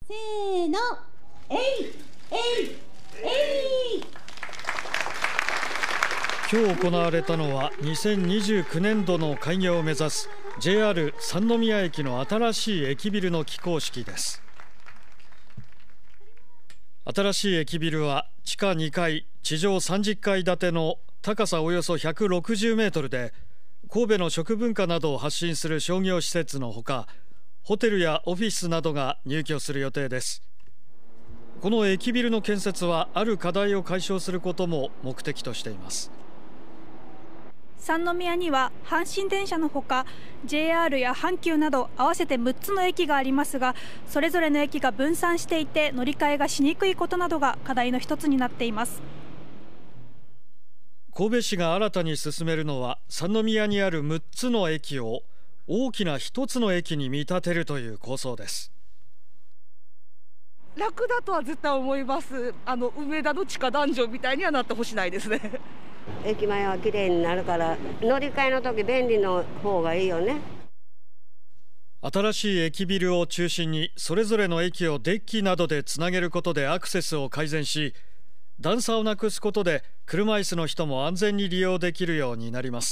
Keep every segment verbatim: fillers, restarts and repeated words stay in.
せーの、えいえいえい。 今日行われたのはにせんにじゅうきゅうねんどの開業を目指す ジェイアール 三宮駅の新しい駅ビルの起工式です。新しい駅ビルは地下にかい、地上さんじゅっかい建ての高さおよそひゃくろくじゅうメートルで、神戸の食文化などを発信する商業施設のほか、ホテルやオフィスなどが入居する予定です。この駅ビルの建設はある課題を解消することも目的としています。 三宮には阪神電車のほか ジェイアール や阪急など合わせてむっつの駅がありますが、それぞれの駅が分散していて乗り換えがしにくいことなどが課題の一つになっています。 神戸市が新たに進めるのは、三宮にあるむっつの駅を大きな一つの駅に見立てるという構想です。 楽だとは絶対思います。あの梅田の地下ダンジョンみたいにはなってほしないですね。 駅前は綺麗になるから乗り換えの時便利の方がいいよね。 新しい駅ビルを中心にそれぞれの駅をデッキなどでつなげることでアクセスを改善し、段差をなくすことで車椅子の人も安全に利用できるようになります。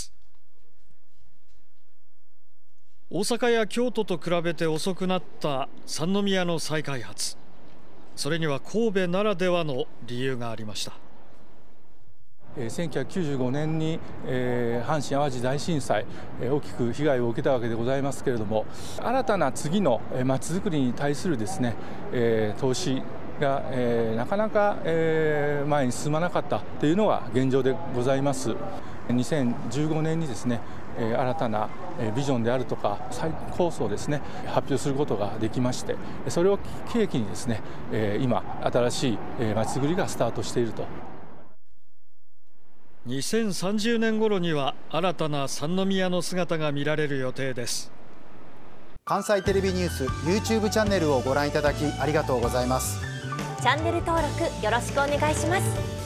大阪や京都と比べて遅くなった三宮の再開発、それには神戸ならではの理由がありました。 せんきゅうひゃくきゅうじゅうごねんに、えー、阪神・淡路大震災、えー、大きく被害を受けたわけでございますけれども、新たな次のまちづくりに対するですね、えー、投資が、えー、なかなか、えー、前に進まなかったというのが現状でございます。にせんじゅうごねんにですね、えー、新たなビジョンであるとか再構想をですね発表することができまして、それを契機にですね、えー、今新しいまちづくりがスタートしていると。 にせんさんじゅうねん頃には新たな三宮の姿が見られる予定です。 関西テレビニュース YouTube チャンネルをご覧いただきありがとうございます。 チャンネル登録よろしくお願いします。